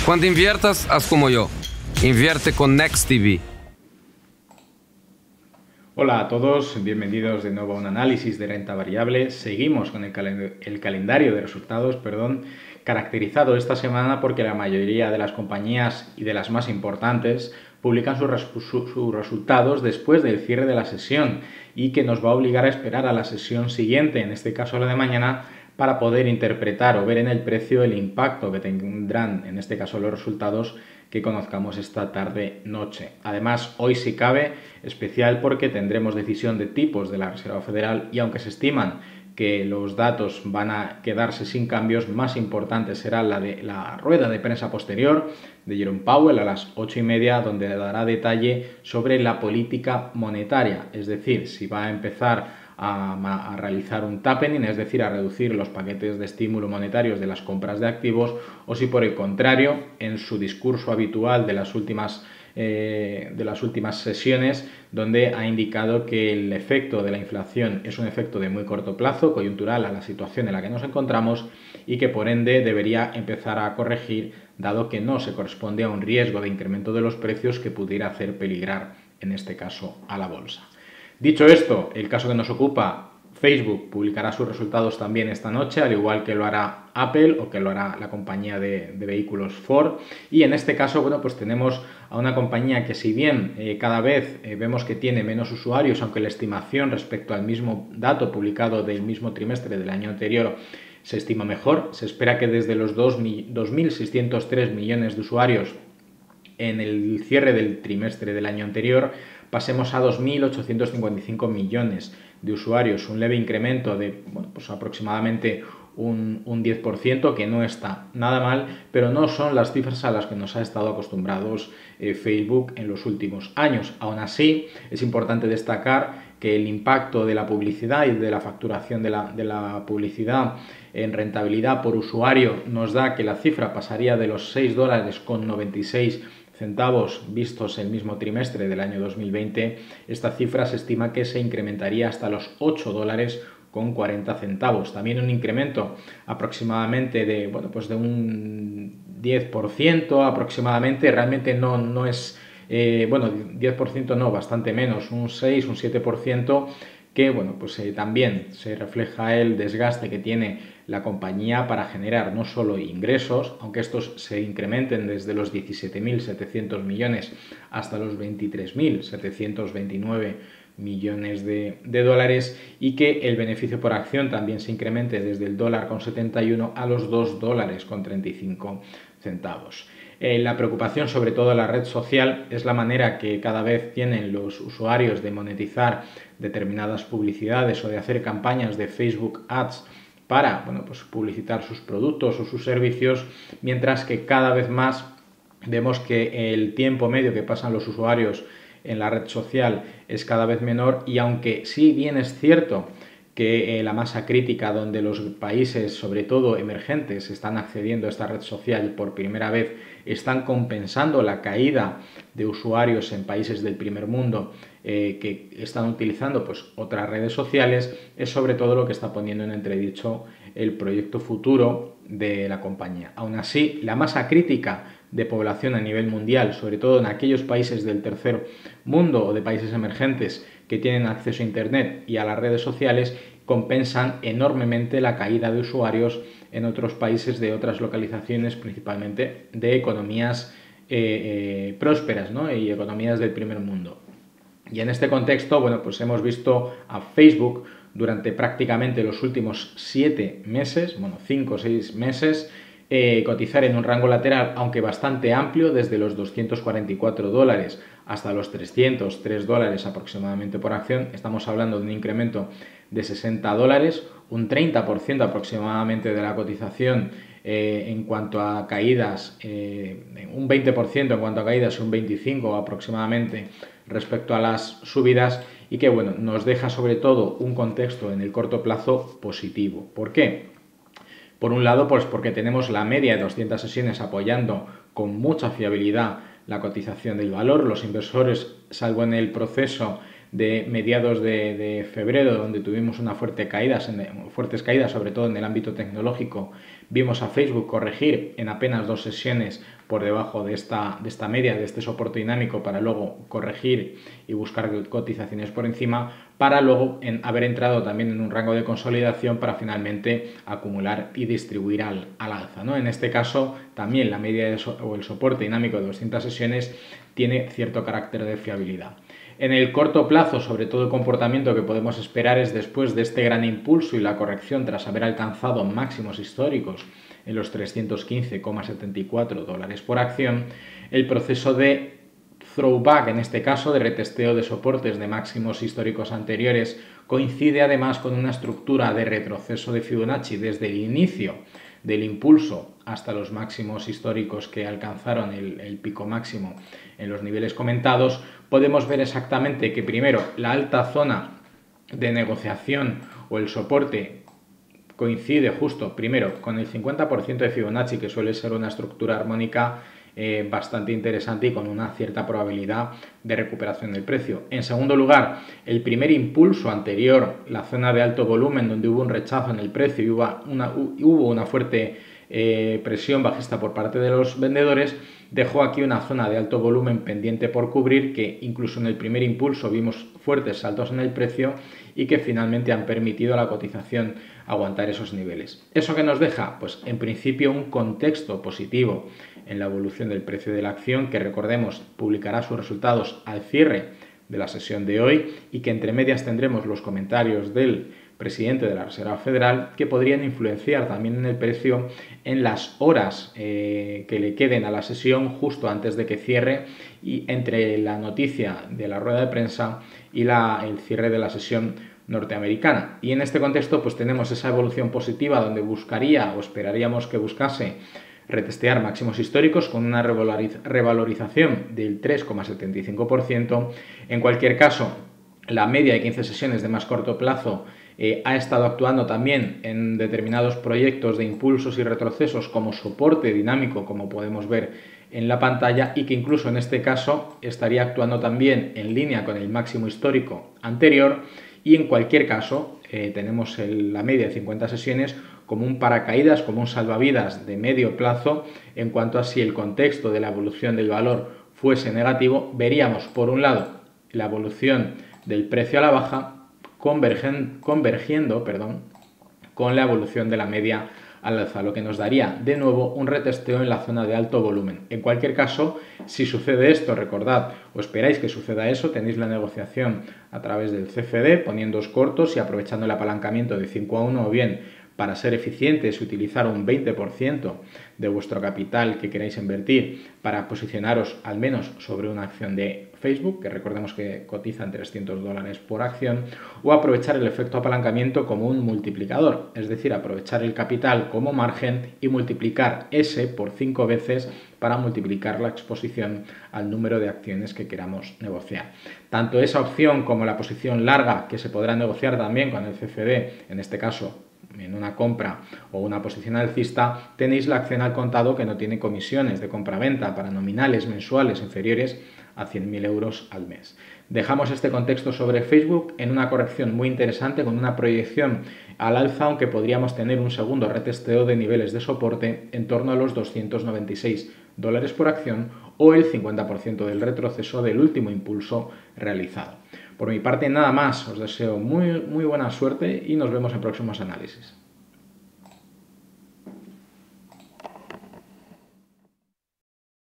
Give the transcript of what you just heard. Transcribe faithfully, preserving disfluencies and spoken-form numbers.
Cuando inviertas, haz como yo. Invierte con Next T V. Hola a todos, bienvenidos de nuevo a un análisis de renta variable. Seguimos con el, cal el calendario de resultados, perdón, caracterizado esta semana porque la mayoría de las compañías y de las más importantes publican sus su, su resultados después del cierre de la sesión y que nos va a obligar a esperar a la sesión siguiente, en este caso la de mañana, para poder interpretar o ver en el precio el impacto que tendrán, en este caso, los resultados que conozcamos esta tarde-noche. Además, hoy si cabe, especial porque tendremos decisión de tipos de la Reserva Federal y aunque se estiman que los datos van a quedarse sin cambios, más importante será la de la rueda de prensa posterior de Jerome Powell a las ocho y media, donde dará detalle sobre la política monetaria, es decir, si va a empezar A, a realizar un tapering, es decir, a reducir los paquetes de estímulo monetarios de las compras de activos, o si por el contrario, en su discurso habitual de las últimas, eh, de las últimas sesiones, donde ha indicado que el efecto de la inflación es un efecto de muy corto plazo, coyuntural a la situación en la que nos encontramos y que por ende debería empezar a corregir, dado que no se corresponde a un riesgo de incremento de los precios que pudiera hacer peligrar, en este caso, a la bolsa. Dicho esto, el caso que nos ocupa, Facebook publicará sus resultados también esta noche, al igual que lo hará Apple o que lo hará la compañía de, de vehículos Ford. Y en este caso, bueno, pues tenemos a una compañía que si bien eh, cada vez eh, vemos que tiene menos usuarios, aunque la estimación respecto al mismo dato publicado del mismo trimestre del año anterior se estima mejor, se espera que desde los dos mil seiscientos tres millones de usuarios en el cierre del trimestre del año anterior pasemos a dos mil ochocientos cincuenta y cinco millones de usuarios, un leve incremento de bueno, pues aproximadamente un, un diez por ciento, que no está nada mal, pero no son las cifras a las que nos ha estado acostumbrados eh, Facebook en los últimos años. Aún así, es importante destacar que el impacto de la publicidad y de la facturación de la, de la publicidad en rentabilidad por usuario nos da que la cifra pasaría de los seis dólares con noventa y seis centavos vistos el mismo trimestre del año dos mil veinte. Esta cifra se estima que se incrementaría hasta los ocho dólares con cuarenta centavos. También un incremento aproximadamente de, bueno, pues de un diez por ciento aproximadamente. Realmente no, no es, eh, bueno, diez por ciento no, bastante menos, un seis, un siete por ciento, que bueno, pues eh, también se refleja el desgaste que tiene la compañía para generar no solo ingresos, aunque estos se incrementen desde los diecisiete mil setecientos millones hasta los veintitrés mil setecientos veintinueve millones de, de dólares, y que el beneficio por acción también se incremente desde el dólar con setenta y uno a los dos dólares con treinta y cinco centavos. Eh, la preocupación sobre todo en la red social es la manera que cada vez tienen los usuarios de monetizar determinadas publicidades o de hacer campañas de Facebook Ads para bueno, pues publicitar sus productos o sus servicios, mientras que cada vez más vemos que el tiempo medio que pasan los usuarios en la red social es cada vez menor, y aunque sí bien es cierto que eh, la masa crítica donde los países, sobre todo emergentes, están accediendo a esta red social por primera vez, están compensando la caída de usuarios en países del primer mundo eh, que están utilizando pues, otras redes sociales, es sobre todo lo que está poniendo en entredicho el proyecto futuro de la compañía. Aún así, la masa crítica de población a nivel mundial, sobre todo en aquellos países del tercer mundo o de países emergentes que tienen acceso a Internet y a las redes sociales, compensan enormemente la caída de usuarios en otros países de otras localizaciones, principalmente de economías eh, eh, prósperas, ¿no? Y economías del primer mundo. Y en este contexto, bueno, pues hemos visto a Facebook durante prácticamente los últimos siete meses, bueno, cinco o seis meses, eh, cotizar en un rango lateral, aunque bastante amplio, desde los doscientos cuarenta y cuatro dólares hasta los trescientos tres dólares aproximadamente por acción. Estamos hablando de un incremento de sesenta dólares, un treinta por ciento aproximadamente de la cotización eh, en cuanto a caídas, eh, un veinte por ciento en cuanto a caídas y un veinticinco por ciento aproximadamente respecto a las subidas, y que bueno, nos deja sobre todo un contexto en el corto plazo positivo. ¿Por qué? Por un lado, pues porque tenemos la media de doscientas sesiones apoyando con mucha fiabilidad la cotización del valor. Los inversores, salvo en el proceso de mediados de, de febrero, donde tuvimos una fuerte caída, fuertes caídas, sobre todo en el ámbito tecnológico, vimos a Facebook corregir en apenas dos sesiones por debajo de esta, de esta media, de este soporte dinámico, para luego corregir y buscar cotizaciones por encima, para luego en, haber entrado también en un rango de consolidación para finalmente acumular y distribuir al, al alza, ¿no? En este caso también la media de so, o el soporte dinámico de doscientas sesiones tiene cierto carácter de fiabilidad. En el corto plazo, sobre todo, el comportamiento que podemos esperar es, después de este gran impulso y la corrección tras haber alcanzado máximos históricos en los trescientos quince coma setenta y cuatro dólares por acción, el proceso de throwback, en este caso de retesteo de soportes de máximos históricos anteriores, coincide además con una estructura de retroceso de Fibonacci desde el inicio del impulso hasta los máximos históricos que alcanzaron el, el pico máximo en los niveles comentados. Podemos ver exactamente que primero la alta zona de negociación o el soporte coincide justo primero con el cincuenta por ciento de Fibonacci, que suele ser una estructura armónica eh, bastante interesante y con una cierta probabilidad de recuperación del precio. En segundo lugar, el primer impulso anterior, la zona de alto volumen, donde hubo un rechazo en el precio y hubo una, hubo una fuerte eh, presión bajista por parte de los vendedores, dejó aquí una zona de alto volumen pendiente por cubrir, que incluso en el primer impulso vimos fuertes saltos en el precio y que finalmente han permitido a la cotización aguantar esos niveles. ¿Eso qué nos deja? Pues en principio un contexto positivo en la evolución del precio de la acción, que recordemos publicará sus resultados al cierre de la sesión de hoy y que entre medias tendremos los comentarios del presidente de la Reserva Federal, que podrían influenciar también en el precio en las horas eh, que le queden a la sesión justo antes de que cierre, y entre la noticia de la rueda de prensa y la, el cierre de la sesión norteamericana. Y en este contexto pues tenemos esa evolución positiva donde buscaría o esperaríamos que buscase retestear máximos históricos con una revalorización del tres coma setenta y cinco por ciento. En cualquier caso, la media de quince sesiones de más corto plazo eh, ha estado actuando también en determinados proyectos de impulsos y retrocesos como soporte dinámico, como podemos ver en la pantalla, y que incluso en este caso estaría actuando también en línea con el máximo histórico anterior. Y en cualquier caso eh, tenemos el, la media de cincuenta sesiones como un paracaídas, como un salvavidas de medio plazo. En cuanto a si el contexto de la evolución del valor fuese negativo, veríamos por un lado la evolución del precio a la baja convergen, convergiendo perdón, con la evolución de la media al alza, lo que nos daría de nuevo un retesteo en la zona de alto volumen. En cualquier caso, si sucede esto, recordad, o esperáis que suceda eso, tenéis la negociación a través del C F D, poniéndoos cortos y aprovechando el apalancamiento de cinco a uno, o bien para ser eficientes y utilizar un veinte por ciento de vuestro capital que queráis invertir para posicionaros al menos sobre una acción de Facebook, que recordemos que cotiza en trescientos dólares por acción, o aprovechar el efecto apalancamiento como un multiplicador, es decir, aprovechar el capital como margen y multiplicar ese por cinco veces para multiplicar la exposición al número de acciones que queramos negociar. Tanto esa opción como la posición larga, que se podrá negociar también con el C F D, en este caso en una compra o una posición alcista, tenéis la acción al contado, que no tiene comisiones de compra-venta para nominales mensuales inferiores a cien mil euros al mes. Dejamos este contexto sobre Facebook en una corrección muy interesante con una proyección al alza, aunque podríamos tener un segundo retesteo de niveles de soporte en torno a los doscientos noventa y seis dólares por acción o el cincuenta por ciento del retroceso del último impulso realizado. Por mi parte nada más, os deseo muy, muy buena suerte y nos vemos en próximos análisis.